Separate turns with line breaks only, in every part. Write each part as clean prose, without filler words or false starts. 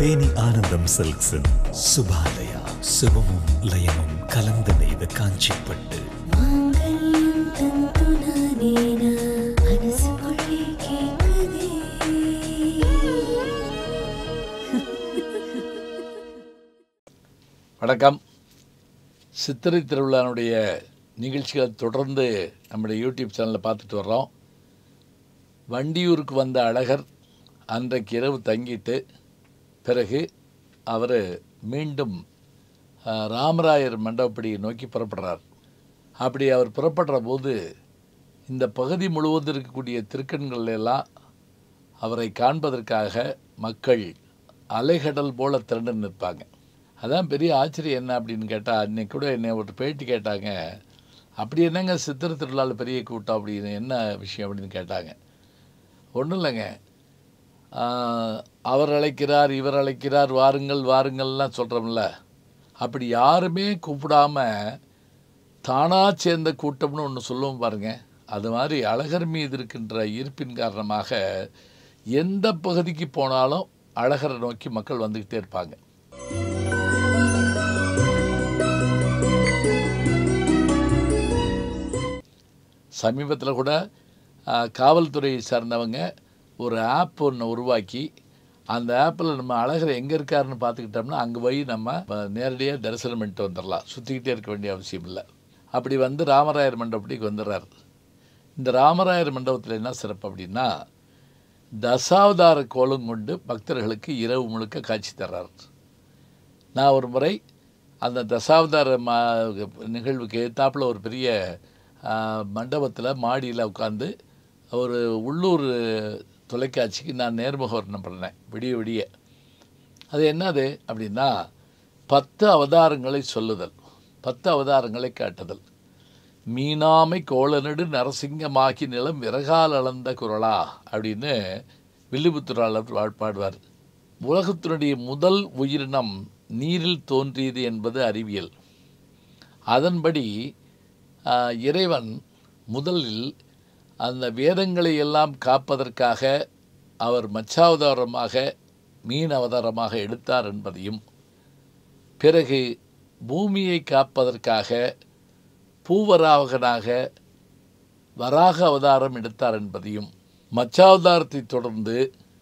தேனி ஆனந்தம் சில்க்ஸின் சுபாலயா சுபமும் லயமும் கலந்து நெய்த காஞ்சிப்பட்டு
வணக்கம். சித்திரை திருவிழாவுடைய நிகழ்ச்சிகளை தொடர்ந்து நம்முடைய யூடியூப் சேனலில் பார்த்துட்டு வர்றோம். வண்டியூருக்கு வந்த அழகர் அன்றைக்கு இரவு தங்கிட்டு பிறகு அவர் மீண்டும் ராமராயர் மண்டபப்படியை நோக்கி புறப்படுறார். அப்படி அவர் புறப்படுற போது இந்த பகுதி முழுவதும் இருக்கக்கூடிய திருக்கண்கள் எல்லாம் அவரை காண்பதற்காக மக்கள் அலைகடல் போல திரண்டு நிற்பாங்க. அதான் பெரிய ஆச்சரியம் என்ன அப்படின்னு கேட்டால், அன்றைக்கி கூட என்னை ஒரு பேட்டி கேட்டாங்க, அப்படி என்னங்க சித்திரை திருவிழாவில் பெரிய கூட்டம் அப்படின்னு என்ன விஷயம் அப்படின்னு கேட்டாங்க. ஒன்றும் இல்லைங்க, அவர் அழைக்கிறார் இவர் அழைக்கிறார் வாருங்கள் வாருங்கள்லாம் சொல்கிறோம்ல, அப்படி யாருமே கூப்பிடாம தானாக சேர்ந்த கூட்டம்னு ஒன்று சொல்லுவோம் பாருங்கள். அது மாதிரி அழகர் மீது இருக்கின்ற ஈர்ப்பின் காரணமாக எந்த பகுதிக்கு போனாலும் அழகரை நோக்கி மக்கள் வந்துக்கிட்டே இருப்பாங்க. சமீபத்தில் கூட காவல்துறையை சார்ந்தவங்க ஒரு ஆப் ஒன்று உருவாக்கி அந்த ஆப்பில் நம்ம அழகர் எங்கே இருக்காருன்னு பார்த்துக்கிட்டோம்னா அங்கே போய் நம்ம நேரடியாக தரிசனம் பண்ணிட்டு வந்துடலாம், சுற்றிக்கிட்டே இருக்க வேண்டிய அவசியம் இல்லை. அப்படி வந்து ராமராயர் மண்டபத்துக்கு வந்துடுறார். இந்த ராமராயர் மண்டபத்தில் என்ன சிறப்பு அப்படின்னா, தசாவதார கோலம் கொண்டு பக்தர்களுக்கு இரவு முழுக்க காட்சி தர்றார். நான் ஒரு முறை அந்த தசாவதார நிகழ்வுக்கு எதிர்த்தாப்பில் ஒரு பெரிய மண்டபத்தில் மாடியில் உட்காந்து ஒரு உள்ளூர் தொலைக்காட்சிக்கு நான் நேர்முகவர்ணம் பண்ணேன் விடிய விடிய. அது என்னது அப்படின்னா, 10 அவதாரங்களை சொல்லுதல், 10 அவதாரங்களை காட்டுதல். மீனாமை கோளநடு நரசிங்கமாகி நிலம் விறகால் அளந்த குரலா அப்படின்னு வில்லிபுத்தூராளர் பாடுவார். உலகத்தினுடைய முதல் உயிரினம் நீரில் தோன்றியது என்பது அறிவியல். அதன்படி இறைவன் முதலில் அந்த வேதங்களை எல்லாம் காப்பதற்காக அவர் மச்சாவதாரமாக மீன் அவதாரமாக எடுத்தார் என்பதையும், பிறகு பூமியை காப்பதற்காக பூவராகனாக வராக அவதாரம் எடுத்தார் என்பதையும், மச்சாவதாரத்தை தொடர்ந்து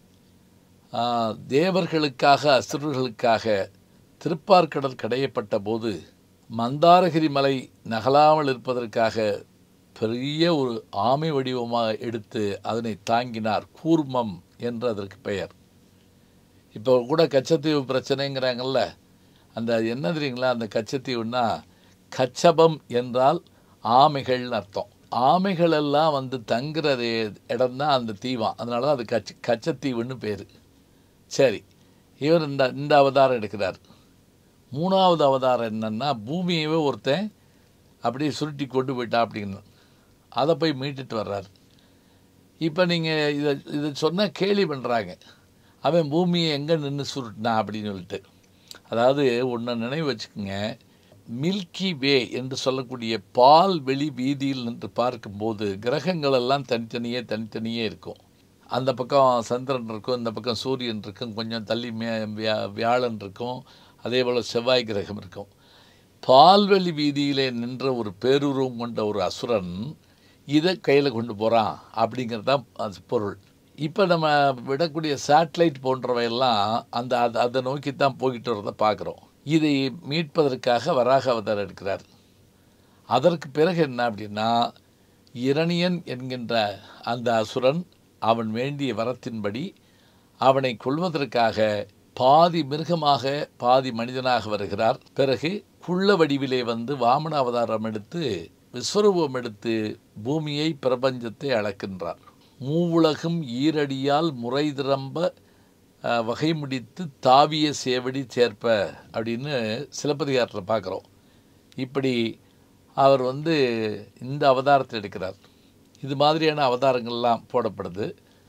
தேவர்களுக்காக அசுரர்களுக்காக திருப்பார்கடல் கடையப்பட்ட போது மந்தாரகிரி மலை நகலாமல் இருப்பதற்காக பெரிய ஒரு ஆமை வடிவமாக எடுத்து அதனை தாங்கினார். கூர்மம் என்று அதற்கு பெயர். இப்போ கூட கச்சத்தீவு பிரச்சனைங்கிறாங்கல்ல, அந்த என்ன தெரியுங்களா, அந்த கச்சத்தீவுன்னா கச்சபம் என்றால் ஆமைகள்னு அர்த்தம். ஆமைகளெல்லாம் வந்து தங்குற இடம்தான் அந்த தீவான், அதனால தான் அது கச்சத்தீவுன்னு பேர். சரி, இவர் இந்த அவதாரம் எடுக்கிறார். 3வது அவதாரம் என்னன்னா, பூமியவே ஒருத்தன் அப்படியே சுருட்டி கொண்டு போயிட்டா அப்படின்னு அதை போய் மீட்டுட்டு வர்றார். இப்போ நீங்கள் இதை சொன்னால் கேலி பண்ணுறாங்க, அவன் பூமியை எங்கே நின்று சுருட்டினா அப்படின்னு சொல்லிட்டு. அதாவது ஒன்று நினைவு வச்சுக்கோங்க, மில்கி வே என்று சொல்லக்கூடிய பால் வெளி வீதியில் நின்று பார்க்கும்போது கிரகங்கள் எல்லாம் தனித்தனியே இருக்கும். அந்த பக்கம் சந்திரன் இருக்கும், இந்த பக்கம் சூரியன் இருக்கும், கொஞ்சம் தள்ளி வியாழன் இருக்கும், அதே போல் செவ்வாய் கிரகம் இருக்கும். பால்வெளி வீதியிலே நின்ற ஒரு பேருருவம் கொண்ட ஒரு அசுரன் இதை கையில் கொண்டு போகிறான் அப்படிங்கிறது தான் அது பொருள். இப்போ நம்ம விடக்கூடிய சேட்டலைட் போன்றவையெல்லாம் அதை நோக்கி தான் போய்கிட்டு வரதை பார்க்குறோம். இதை மீட்பதற்காக வராக அவதாரம் எடுக்கிறார். அதற்கு பிறகு என்ன அப்படின்னா, இரணியன் என்கின்ற அந்த அசுரன் அவன் வேண்டிய வரத்தின்படி அவனை கொல்வதற்காக பாதி மிருகமாக பாதி மனிதனாக வருகிறார். பிறகு குள்ள வடிவிலே வந்து வாமன அவதாரம் எடுத்து விஸ்வரூபம் எடுத்து பூமியை பிரபஞ்சத்தை அளக்கின்றார். மூவுலகும் ஈரடியால் முறை திரம்ப வகை முடித்து தாவிய சேவடி சேர்ப்ப அப்படின்னு சிலப்பதிகாரத்தில் பார்க்குறோம். இப்படி அவர் வந்து இந்த அவதாரத்தை எடுக்கிறார். இது மாதிரியான அவதாரங்கள்லாம் போடப்படுது.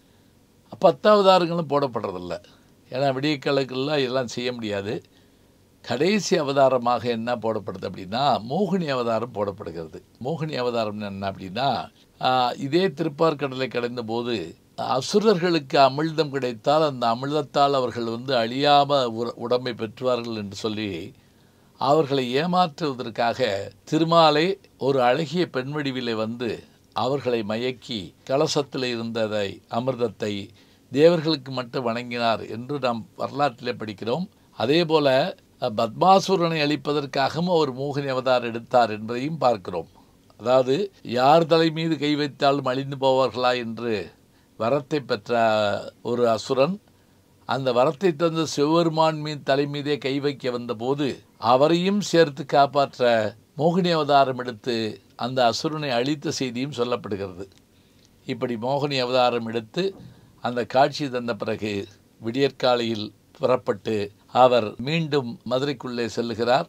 10 அவதாரங்களும் போடப்படுறதில்ல, ஏன்னா விடியக்காலங்கள்லாம் இதெல்லாம் செய்ய முடியாது. கடைசி அவதாரமாக என்ன போடப்படுது அப்படின்னா, மோகினி அவதாரம் போடப்படுகிறது. மோகினி அவதாரம் என்ன அப்படின்னா, இதே திருப்பார்கடலை கடந்த போது அசுரர்களுக்கு அமிழ்தம் கிடைத்தால் அந்த அமிழ்தத்தால் அவர்கள் அழியாம உடம்பை பெற்றுவார்கள் என்று சொல்லி அவர்களை ஏமாற்றுவதற்காக திருமாலே ஒரு அழகிய பெண் வடிவிலே அவர்களை மயக்கி கலசத்தில் இருந்ததை அமிர்தத்தை தேவர்களுக்கு மட்டும் வழங்கினார் என்று நாம் வரலாற்றிலே படிக்கிறோம். அதே போல பத்மாசுரனை அழிப்பதற்காகவும் அவர் மோகினி அவதாரம் எடுத்தார் என்பதையும் பார்க்கிறோம். அதாவது யார் தலை மீது கை வைத்தாலும் அழிந்து போவார்களா என்று வரத்தை பெற்ற ஒரு அசுரன் அந்த வரத்தை தந்த சிவபெருமான் மீது தலை மீதே கை வைக்க வந்தபோது அவரையும் சேர்த்து காப்பாற்ற மோகினி அவதாரம் எடுத்து அந்த அசுரனை அழித்த செய்தியும் சொல்லப்படுகிறது. இப்படி மோகினி அவதாரம் எடுத்து அந்த காட்சி தந்த பிறகு விடியற்காலையில் புறப்பட்டு அவர் மீண்டும் மதுரைக்குள்ளே செல்லுகிறார்.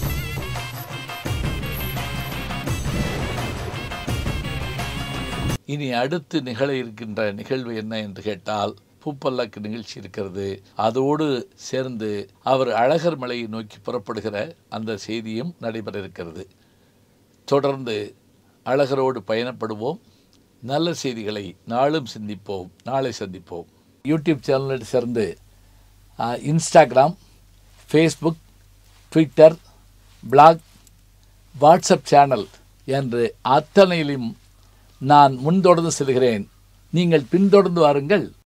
இனி அடுத்து நிகழ இருக்கின்ற நிகழ்வு என்ன என்று கேட்டால் பூப்பல்லக்கு நிகழ்ச்சி இருக்கிறது. அதோடு சேர்ந்து அவர் அழகர் மலையை நோக்கி புறப்படுகிற அந்த செய்தியும் நடைபெற இருக்கிறது. தொடர்ந்து அழகரோடு பயணப்படுவோம். நல்ல செய்திகளை நாளும் சிந்திப்போம். நாளை சந்திப்போம். யூடியூப் சேனலில் சேர்ந்து Instagram, Facebook, Twitter, blog, WhatsApp channel என்று அத்தனையிலும் நான் முன்தொடர்ந்து செல்கிறேன். நீங்கள் பின்தொடர்ந்து வாருங்கள்.